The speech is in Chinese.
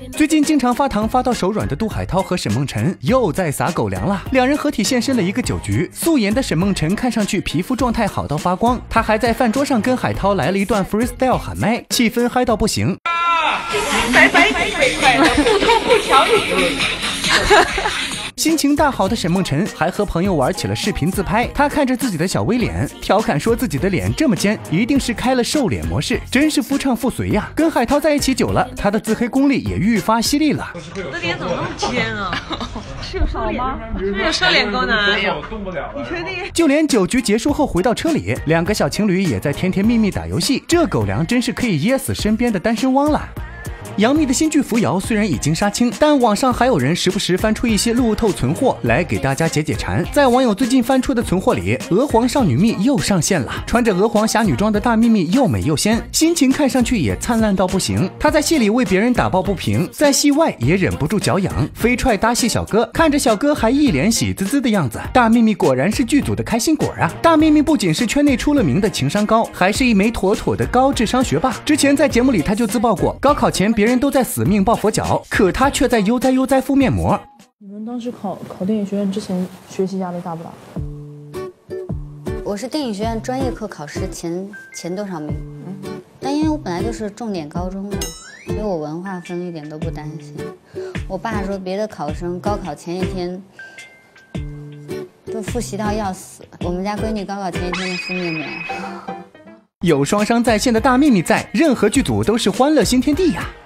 最近经常发糖发到手软的杜海涛和沈梦辰又在撒狗粮了，两人合体现身了一个酒局。素颜的沈梦辰看上去皮肤状态好到发光，他还在饭桌上跟海涛来了一段 freestyle 喊麦，气氛嗨到不行。 白白腿快乐，不偷不抢你。 心情大好的沈梦辰还和朋友玩起了视频自拍，他看着自己的小 V 脸，调侃说自己的脸这么尖，一定是开了瘦脸模式，真是夫唱妇随呀。跟海涛在一起久了，他的自黑功力也愈发犀利了。 我的脸怎么那么尖啊？是有瘦脸吗？是有瘦脸功能？没有，动不了。你确定？ 就连酒局结束后回到车里，两个小情侣也在甜甜蜜蜜打游戏，这狗粮真是可以噎死身边的单身汪了。杨幂的新剧《扶摇》虽然已经杀青，但网上还有人时不时翻出一些路透存货来给大家解解馋。在网友最近翻出的存货里，娥皇少女蜜又上线了。穿着娥皇侠女装的大幂幂又美又仙，心情看上去也灿烂到不行。她在戏里为别人打抱不平，在戏外也忍不住脚痒，飞踹搭戏小哥，看着小哥还一脸喜滋滋的样子。大幂幂果然是剧组的开心果啊！大幂幂不仅是圈内出了名的情商高，还是一枚妥妥的高智商学霸。之前在节目里她就自曝过，高考前别人都在死命抱佛脚，可他却在悠哉敷面膜。 你们当时考电影学院之前学习压力大不大？ 我是电影学院专业课考试前多少名，但因为我本来就是重点高中的，所以我文化分一点都不担心。我爸说别的考生高考前一天都复习到要死，我们家闺女高考前一天就敷面膜。 有双商在线的大幂幂在，任何剧组都是欢乐新天地呀。